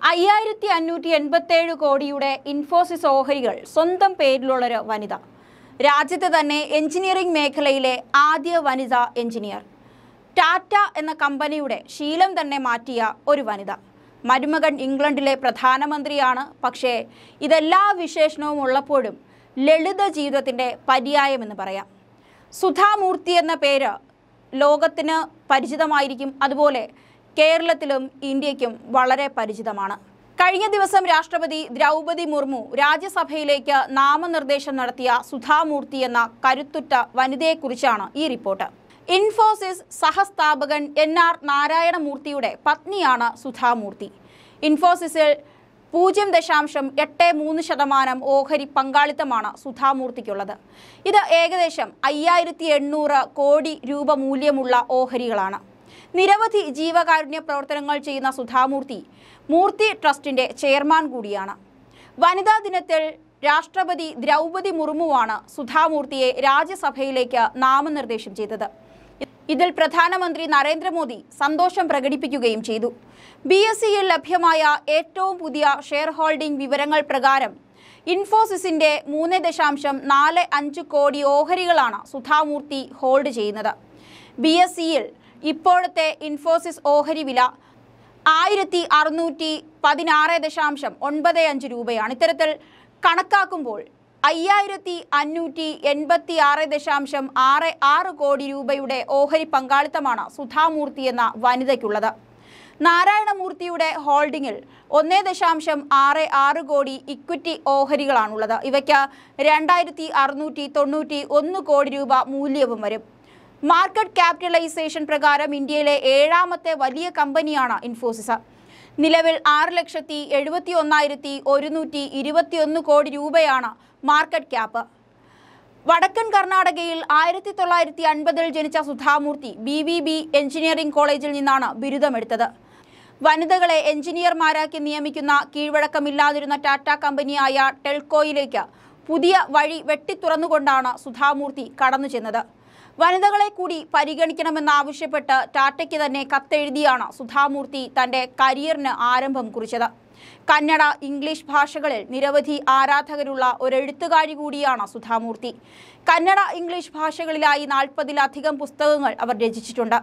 5587 കോടിയുടെ ഇൻഫോസിസ് ഓഹരികൾ സ്വന്തം പേരിലുള്ളൊരു വനിത. രാജ്യത്തെ തന്നെ എഞ്ചിനീയറിംഗ് മേഖലയിലെ ആദ്യ വനിതാ എഞ്ചിനീയർ. ടാറ്റ എന്ന കമ്പനിയുടെ ശീലം തന്നെ മാറ്റിയ ഒരു വനിത. മരുമകൻ ഇംഗ്ലണ്ടിലെ പ്രധാനമന്ത്രിയാണ്. പക്ഷേ ഇതെല്ലാ വിശേഷണവും ഉള്ളപ്പോഴും ലളിത ജീവിതത്തിൻ്റെ പര്യായമെന്ന് പറയാം. സുധാ മൂർത്തി എന്ന പേര് ലോകത്തിന് പരിചിതമായിരിക്കും. അതുപോലെ കേരളത്തിലും ഇന്ത്യക്കും വളരെ പരിചിതമാണ്. കഴിഞ്ഞ ദിവസം രാഷ്ട്രപതി ദ്രൗപദി മുർമു രാജ്യസഭയിലേക്ക് നാമനിർദ്ദേശം നടത്തിയ സുധാ മൂർത്തി എന്ന കരുത്തുറ്റ വനിതയെക്കുറിച്ചാണ് ഈ റിപ്പോർട്ട്. ഇൻഫോസിസ് സഹസ്ഥാപകൻ NR നാരായണ മൂർത്തിയുടെ പത്നിയാണ് സുധാ മൂർത്തി. ഇൻഫോസിസിൽ 0.83% ഓഹരി പങ്കാളിത്തമാണ് സുധാമൂർത്തിക്കുള്ളത്. ഇത് ഏകദേശം 5800 കോടി രൂപ മൂല്യമുള്ള ഓഹരികളാണ്. നിരവധി ജീവകാരുണ്യ പ്രവർത്തനങ്ങൾ ചെയ്യുന്ന സുധാമൂർത്തി മൂർത്തി ട്രസ്റ്റിന്റെ ചെയർമാൻ കൂടിയാണ്. വനിതാ ദിനത്തിൽ രാഷ്ട്രപതി ദ്രൗപദി മുർമുവാണ് സുധാമൂർത്തിയെ രാജ്യസഭയിലേക്ക് നാമനിർദ്ദേശം ചെയ്തത്. ഇതിൽ പ്രധാനമന്ത്രി നരേന്ദ്രമോദി സന്തോഷം പ്രകടിപ്പിക്കുകയും ചെയ്തു. BSEയിൽ ലഭ്യമായ ഏറ്റവും പുതിയ ഷെയർ ഹോൾഡിംഗ് വിവരങ്ങൾ പ്രകാരം ഇൻഫോസിസിന്റെ 3.45 കോടി ഓഹരികളാണ് സുധാമൂർത്തി ഹോൾഡ് ചെയ്യുന്നത്. BSEയിൽ ഇപ്പോഴത്തെ ഇൻഫോസിസ് ഓഹരി വില 1616.95 രൂപയാണ്. ഇത്തരത്തിൽ കണക്കാക്കുമ്പോൾ 5586.66 കോടി രൂപയുടെ ഓഹരി പങ്കാളിത്തമാണ് സുധാമൂർത്തി എന്ന വനിതയ്ക്കുള്ളത്. നാരായണമൂർത്തിയുടെ ഹോൾഡിംഗിൽ 1.66 കോടി ഇക്വിറ്റി ഓഹരികളാണുള്ളത്. ഇവയ്ക്ക് 2691 കോടി രൂപ മൂല്യവും വരും. മാർക്കറ്റ് ക്യാപിറ്റലൈസേഷൻ പ്രകാരം ഇന്ത്യയിലെ 7ാമത്തെ വലിയ കമ്പനിയാണ് ഇൻഫോസിസ്. നിലവിൽ 6,71,121 കോടി രൂപയാണ് മാർക്കറ്റ് ക്യാപ്പ്. വടക്കൻ കർണാടകയിൽ 1950 ജനിച്ച സുധാമൂർത്തി BVB എഞ്ചിനീയറിംഗ് കോളേജിൽ നിന്നാണ് ബിരുദമെടുത്തത്. വനിതകളെ എഞ്ചിനീയർമാരാക്കി നിയമിക്കുന്ന കീഴ്വഴക്കമില്ലാതിരുന്ന ടാറ്റ കമ്പനിയായ ടെൽകോയിലേക്ക് പുതിയ വഴി വെട്ടിത്തുറന്നുകൊണ്ടാണ് സുധാമൂർത്തി കടന്നു ചെന്നത്. വനിതകളെ കൂടി പരിഗണിക്കണമെന്നാവശ്യപ്പെട്ട് ടാറ്റയ്ക്ക് തന്നെ കത്തെഴുതിയാണ് സുധാമൂർത്തി തൻ്റെ കരിയറിന് ആരംഭം കുറിച്ചത്. കന്നഡ, ഇംഗ്ലീഷ് ഭാഷകളിൽ നിരവധി ആരാധകരുള്ള ഒരു എഴുത്തുകാരി കൂടിയാണ് സുധാമൂർത്തി. കന്നഡ, ഇംഗ്ലീഷ് ഭാഷകളിലായി 40-ലധികം പുസ്തകങ്ങൾ അവർ രചിച്ചിട്ടുണ്ട്.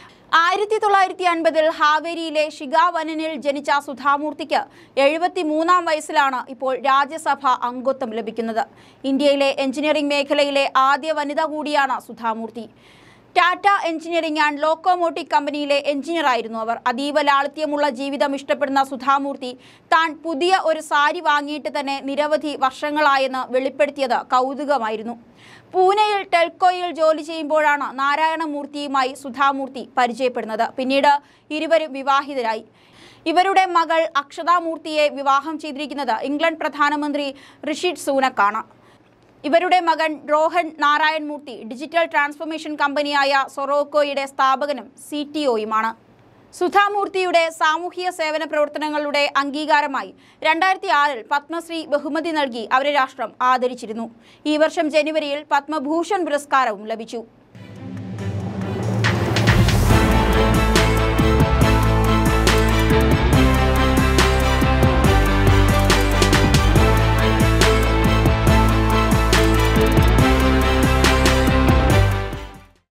1950 ഹാവേരിയിലെ ഷിഗാവനനിൽ ജനിച്ച സുധാമൂർത്തിക്ക് 73-ാം വയസ്സിലാണ് ഇപ്പോൾ രാജ്യസഭ അംഗത്വം ലഭിക്കുന്നത്. ഇന്ത്യയിലെ എഞ്ചിനീയറിംഗ് മേഖലയിലെ ആദ്യ വനിത കൂടിയാണ് Sudha Murthy. Tata engineering and locomotive കമ്പനിയിലെ എഞ്ചിനീയറായിരുന്നു അവർ. അതീവ ലാളിത്യമുള്ള ജീവിതം ഇഷ്ടപ്പെടുന്ന സുധാമൂർത്തി താൻ പുതിയ ഒരു സാരി വാങ്ങിയിട്ട് തന്നെ നിരവധി വർഷങ്ങളായെന്ന് വെളിപ്പെടുത്തിയത് കൗതുകമായിരുന്നു. പൂനെയിൽ ടെൽകോയിൽ ജോലി ചെയ്യുമ്പോഴാണ് നാരായണമൂർത്തിയുമായി സുധാമൂർത്തി പരിചയപ്പെടുന്നത്. പിന്നീട് ഇരുവരും വിവാഹിതരായി. ഇവരുടെ മകൾ അക്ഷതാ മൂർത്തിയെ വിവാഹം ചെയ്തിരിക്കുന്നത് ഇംഗ്ലണ്ട് പ്രധാനമന്ത്രി ഋഷി സുനക്കാണ്. ഇവരുടെ മകൻ രോഹൻ നാരായൺ മൂർത്തി ഡിജിറ്റൽ ട്രാൻസ്ഫോർമേഷൻ കമ്പനിയായ സൊറോക്കോയുടെ സ്ഥാപകനും CTOയുമാണ്. സുധാമൂർത്തിയുടെ സാമൂഹിക സേവന പ്രവർത്തനങ്ങളുടെ അംഗീകാരമായി 2006 പത്മശ്രീ ബഹുമതി നൽകി അവരെ രാഷ്ട്രം ആദരിച്ചിരുന്നു. ഈ വർഷം ജനുവരിയിൽ പത്മഭൂഷൺ പുരസ്കാരവും ലഭിച്ചു.